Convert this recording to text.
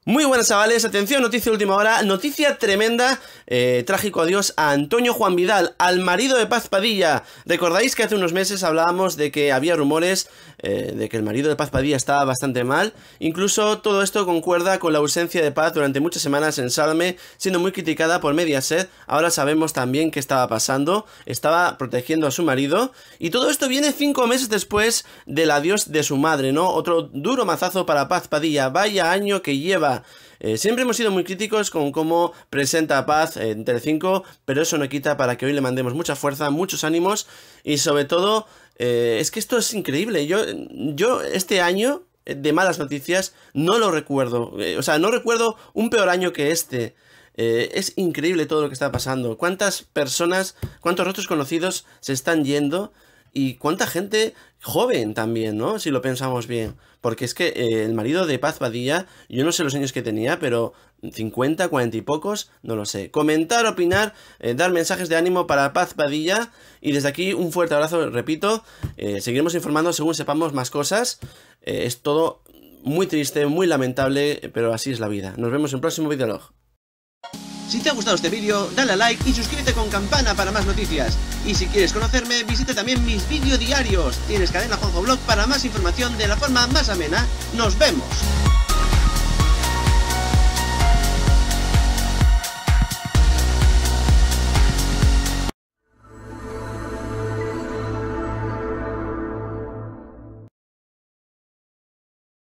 Muy buenas, chavales, atención, noticia de última hora, noticia tremenda, trágico adiós a Antonio Juan Vidal, al marido de Paz Padilla. Recordáis que hace unos meses hablábamos de que había rumores de que el marido de Paz Padilla estaba bastante mal. Incluso todo esto concuerda con la ausencia de Paz durante muchas semanas en Sálvame, siendo muy criticada por Mediaset. Ahora sabemos también qué estaba pasando, estaba protegiendo a su marido, y todo esto viene 5 meses después del adiós de su madre, ¿no? Otro duro mazazo para Paz Padilla, vaya año que lleva. Siempre hemos sido muy críticos con cómo presenta a Paz en Telecinco, pero eso no quita para que hoy le mandemos mucha fuerza, muchos ánimos y sobre todo, es que esto es increíble. Yo este año de malas noticias no lo recuerdo, o sea, no recuerdo un peor año que este. Es increíble todo lo que está pasando, cuántas personas, cuántos rostros conocidos se están yendo. Y cuánta gente joven también, ¿no? Si lo pensamos bien. Porque es que el marido de Paz Padilla, yo no sé los años que tenía, pero 50, 40 y pocos, no lo sé. Comentar, opinar, dar mensajes de ánimo para Paz Padilla. Y desde aquí un fuerte abrazo, repito. Seguiremos informando según sepamos más cosas. Es todo muy triste, muy lamentable, pero así es la vida. Nos vemos en el próximo videolog. Si te ha gustado este vídeo, dale a like y suscríbete con campana para más noticias. Y si quieres conocerme, visita también mis vídeos diarios. Tienes Cadena Juanjo Blog para más información de la forma más amena. ¡Nos vemos!